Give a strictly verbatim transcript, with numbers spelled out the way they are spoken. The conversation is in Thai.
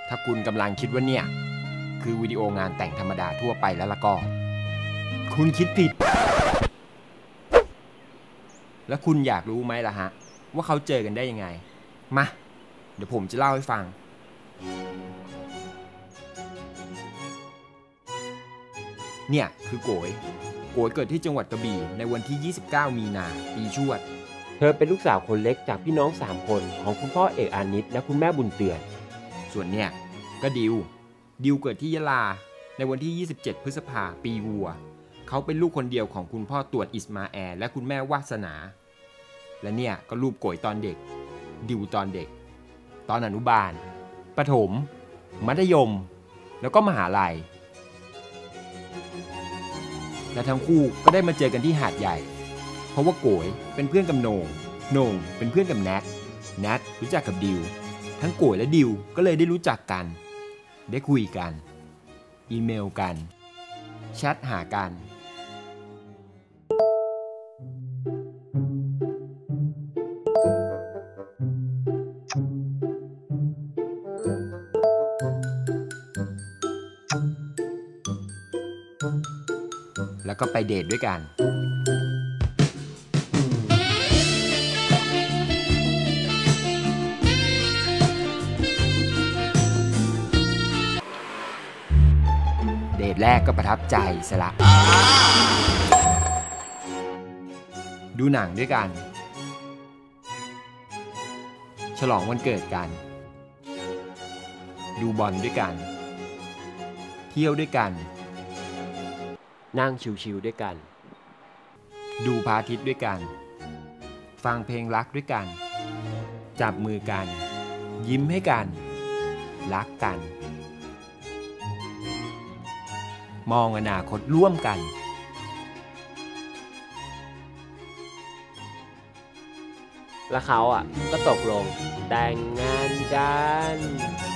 ถ้าคุณกำลังคิดว่าเนี่ยคือวิดีโองานแต่งธรรมดาทั่วไปแล้วละก็คุณคิดผิดแล้วคุณอยากรู้ไหมล่ะฮะว่าเขาเจอกันได้ยังไงมาเดี๋ยวผมจะเล่าให้ฟังเนี่ยคือโกยโกยเกิดที่จังหวัดกระบี่ในวันที่ยี่สิบเก้ามีนาปีชวดเธอเป็นลูกสาวคนเล็กจากพี่น้องสามคนของคุณพ่อเอกอานิชและคุณแม่บุญเตือนส่วนเนี่ยก็ดิวดิวเกิดที่ยะลาในวันที่ยี่สิบเจ็ดพฤษภาปีวัวเขาเป็นลูกคนเดียวของคุณพ่อตรวจอิสมาแอลและคุณแม่วาสนาและเนี่ยก็รูปโกยตอนเด็กดิวตอนเด็กตอนอนุบาลประถมมัธยมแล้วก็มหาลัยและทั้งคู่ก็ได้มาเจอกันที่หาดใหญ่เพราะว่าโกยเป็นเพื่อนกับโหน่งโหน่งเป็นเพื่อนกับแนทแนทรู้จักกับดิวทั้งโกยและดิวก็เลยได้รู้จักกันได้คุยกันอีเมลกันแชทหากันแล้วก็ไปเดทด้วยกันเดทแรกก็ประทับใจซะละดูหนังด้วยกันฉลองวันเกิดกันดูบอลด้วยกันเที่ยวด้วยกันนั่งชิวๆด้วยกันดูพระอาทิตย์ด้วยกันฟังเพลงรักด้วยกันจับมือกันยิ้มให้กันรักกันมองอนาคตร่วมกันแล้วเขาอ่ะก็ตกลงแต่งงานกัน